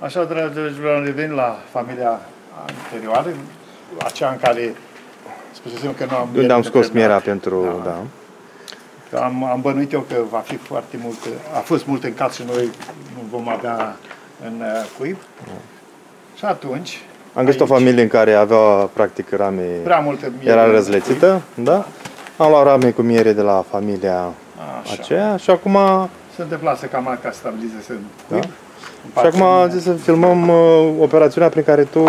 Așa, dragilor, am revenit la familia anterioară, aceea în care spusesem că nu am... Unde am scos mierea pentru... Da. Că am bănuit eu că va fi foarte mult, a fost mult în caz și noi nu vom avea în cuib. Și atunci... Am găsit o familie în care avea, practic, rame... Prea multă miere. Era răzlețită, da? Am luat rame cu miere de la familia aceea și acum... Se întâmpla să cam ca stabilizeze în cuib. Da? Și acum am zis să filmăm operațiunea prin care tu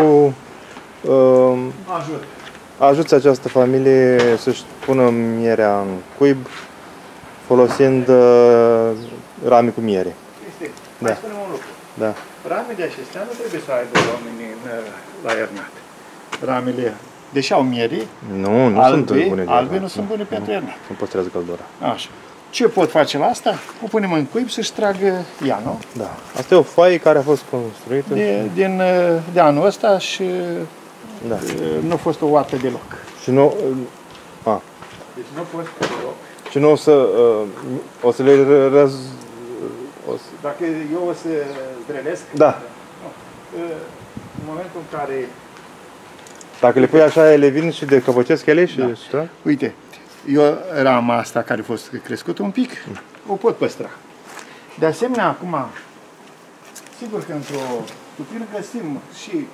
ajuți această familie să-și pună mierea în cuib folosind rame cu miere. Cristi, mai spunem un lucru. Da. Ramele acestea nu trebuie să aibă oamenii la iernat. Ramele, deși au miere, nu albe, sunt bune. Albe nu sunt bune pentru iernat. Nu păstrează căldura. Așa. Ce pot face la asta? O punem în cuib să-și tragă ea, nu? Da. Asta e o foaie care a fost construită. De anul ăsta și da. Nu a fost o oată deloc. Și nu... Deci nu a fost deloc. Și nu o să le Dacă eu o să zdrelesc... Da. În momentul în care... Dacă le pui așa, ele vin și decăpăcesc ele și... Da. Uite, eu rama asta care a fost crescută un pic, o pot păstra. De asemenea, acum, sigur că într-o tupină găsim și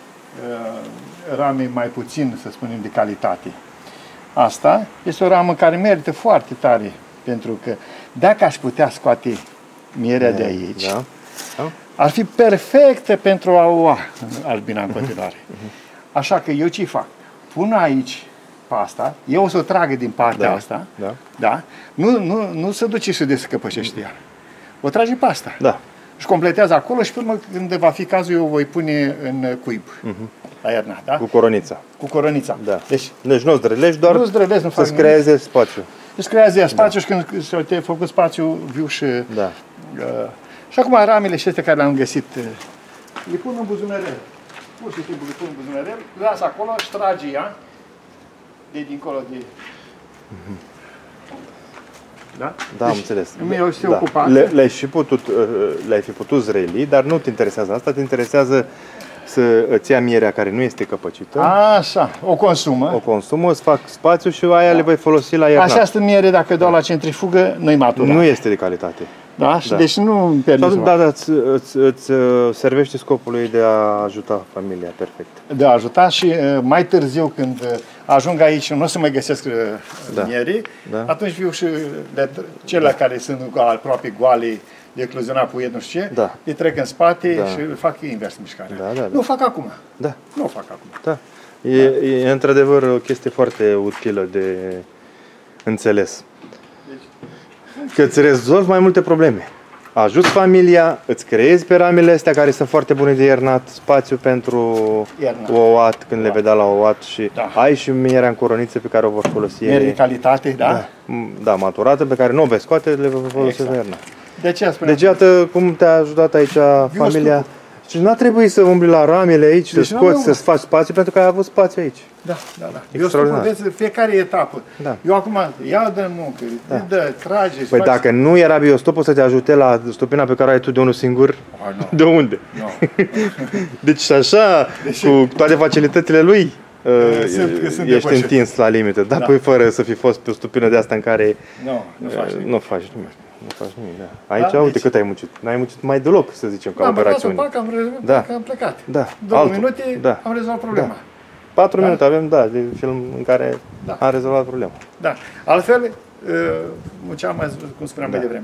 rame mai puțin, să spunem, de calitate. Asta este o ramă care merită foarte tare, pentru că dacă aș putea scoate mierea de aici, ar fi perfectă pentru a o albina în continuare. Așa că eu ce fac? Pun aici pasta, eu o să o tragă din partea asta, da? Nu se duce și se descăpășește ea. O trage pasta. Da. Și completează acolo și până când va fi cazul, eu o voi pune în cuib. La iernat, da? Cu coronița. Cu coronița. Da. Deci nu zdrălești, doar să-ți creeze spațiu. Îți creează spațiu și când s-a făcut spațiu viu și... Da. Și acum ramele acestea care le-am găsit, le pun în buzunărel. Pur și simplu le pun în buzunărel, le las acolo și trage ea de dincolo de... Da? Da, am înțeles. Eu sunt ocupat. Le-ai fi putut zreli, dar nu te interesează asta, te interesează să îți ia mierea care nu este căpăcită. Așa, o consumă. O consumă, îți fac spațiu și aia le voi folosi la iernat. Această miere, dacă dau la centrifugă, nu-i matură. Nu este de calitate. Da? Și deci nu îmi permis. Da, îți servește scopului de a ajuta familia, perfect. De a ajuta și mai târziu, când ajung aici și nu o să mai găsesc miere, atunci viu și cele care sunt aproape goale, de ecluzionat puiet, nu știu ce, îi trec în spate și fac invers mișcarea. Nu o fac acum. Da. Nu o fac acum. Da. E într-adevăr o chestie foarte utilă de înțeles. Că îți rezolvi mai multe probleme. Ajuți familia, îți creezi pe ramele astea care sunt foarte bune de iernat, spațiu pentru ouat, când le vedea la ouat și ai și mierea în coroniță pe care o vor folosi. Miere de calitate, da? Da, maturată, pe care nu o vei scoate, le vor folosi la iernat. De ce spuneam? Deci iată cum te-a ajutat aici familia. Și nu a trebuit să umbli la ramele aici, să scoți, să-ți faci spațiu, pentru că ai avut spațiu aici. Da. Eu spun, fiecare etapă. Eu acum iau de muncă, trage. Păi dacă nu era biostopul să te ajute la stupina pe care ai tu de unul singur, de unde? Deci așa, cu toate facilitățile lui, ești întins la limită. Dar păi fără să fi fost pe o stupină de asta în care nu faci nimic. Nu faci nimic, Aici, uite cât ai muncit. N-ai muncit mai deloc, să zicem, ca operațiune. Am plecat. 2 minute, am rezolvat problema. 4 minute avem, de film în care am rezolvat problema. Da. Altfel, munceam, cum spuneam mai devreme.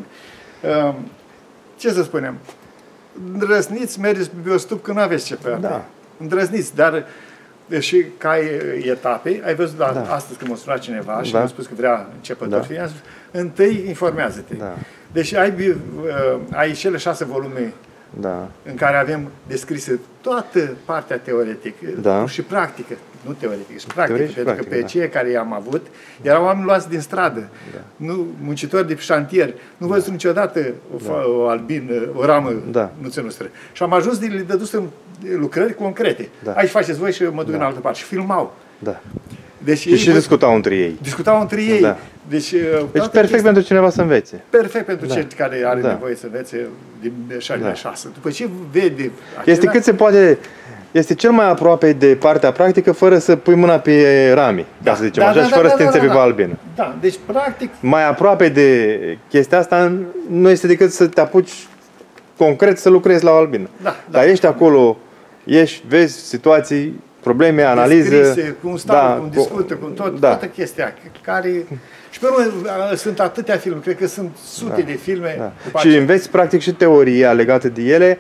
Ce să spunem? Îndrăzniți, mergeți pe biostup că nu aveți ce pe ea. Îndrăzniți, dar și ca etape, ai văzut astăzi când m-a sunat cineva și mi-a spus că vrea începător. Întâi informează-te. Deci ai cele 6 volume în care avem descrise toată partea teoretică și practică. Nu teoretică, și practică, pentru că pe cei care i-am avut erau oameni luați din stradă, muncitori de șantier. Nu văzut niciodată o albină, o ramă nuță noastră. Și am ajuns de le dădus în lucrări concrete. Aici faceți voi și mă duc în altă parte. Și filmau. Deci și discutau între ei. Discutau între ei. Da. Deci perfect pentru cineva să învețe. Perfect pentru cel care are nevoie să învețe din 6. După ce vede este cât se poate, este cel mai aproape de partea practică fără să pui mâna pe rami, ca să zicem așa, și fără să te înțepi pe albină. Da, deci practic... Mai aproape de chestia asta nu este decât să te apuci concret să lucrezi la o albină. Dar ești acolo, vezi situații, probleme, analize. Descrise, cum stau, cum discută, cum toată chestia care... Și pe urmă sunt atâtea filme, cred că sunt sute de filme. Și înveți practic și teoria legată de ele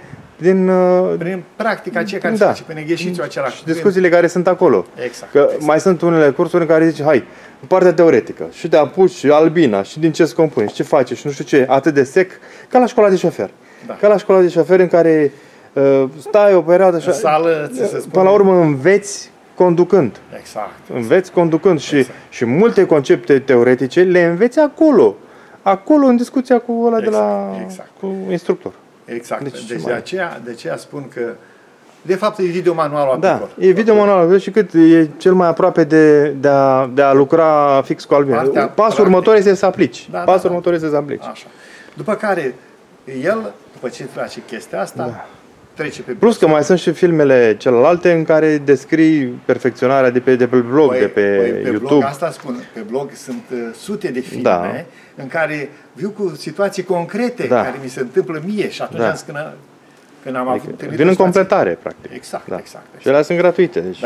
prin practica aceea care se face, prin exercițiul acela. Și discuțiile care sunt acolo. Exact. Că mai sunt unele cursuri în care zici, hai, partea teoretică, și te apuci, și albina, și din ce se compune, și ce face, și nu știu ce, atât de sec, ca la școala de șofer. Ca la școala de șofer în care stai o perioadă și până la urmă înveți conducând. Exact. Înveți conducând și multe concepte teoretice le înveți acolo în discuția cu ăla de la cu instructor. Exact. Deci de aceea spun că de fapt e videomanualul aplicor. E videomanualul și cât e cel mai aproape de a lucra fix cu albina. Pasul următor este să aplici. Pasul următor este să aplici. Așa. După care el, după ce face chestia asta, trece pe... Plus că mai sunt și filmele celelalte în care descrii perfecționarea de pe blog, de pe YouTube. Blog, asta spun, pe blog sunt sute de filme în care viu cu situații concrete care mi se întâmplă mie și atunci când am avut... Vin în completare, practic. Exact. Și ele sunt gratuite. Deci.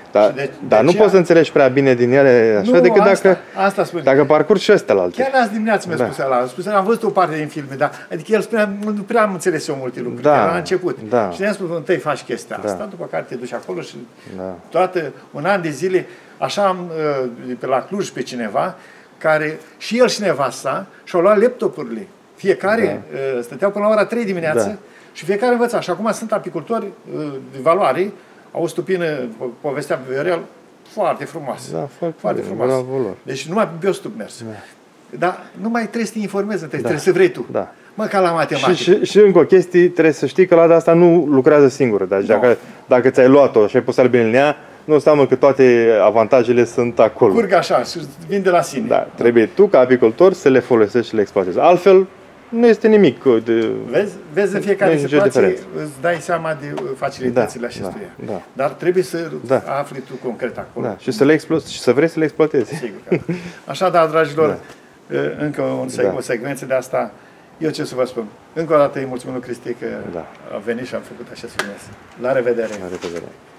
Dar nu aceea... poți să înțelegi prea bine din ele așa decât dacă parcurgi și astea la alte. Chiar azi dimineață mi-a spus ăla. Am văzut o parte din filme, adică el spunea, nu prea am înțeles eu multe lucruri, la început. Și ne-am spus, întâi faci chestia asta, după care te duci acolo și toată un an de zile, așa am pe la Cluj pe cineva, care și el și nevasta și-au luat laptopurile. Fiecare stăteau până la ora 3 dimineață și fiecare învăța. Și acum sunt apicultori de valoare. Au o stupină, povestea Viorel, foarte frumoasă. Foarte frumoasă. Deci numai pe biostup mers. Dar nu mai trebuie să te informezi, trebuie să vrei tu. Mă, ca la matematică. Și încă o chestie, trebuie să știi că la asta nu lucrează singură. Deci dacă ți-ai luat-o și ai pus albine în ea, nu înseamnă că toate avantajele sunt acolo. Curg așa și vin de la sine. Trebuie tu, ca apicultor, să le folosești și le exploatezi. Altfel, nu este nimic. Vezi în fiecare situație, îți dai seama de facilitățile acestuia. Dar trebuie să afli tu concret acolo. Și să vrei să le exploatezi. Sigur că așa, dragilor, încă o secvență de asta. Eu ce să vă spun? Încă o dată îi mulțumim lui Cristi că a venit și am făcut acest film. La revedere! La revedere!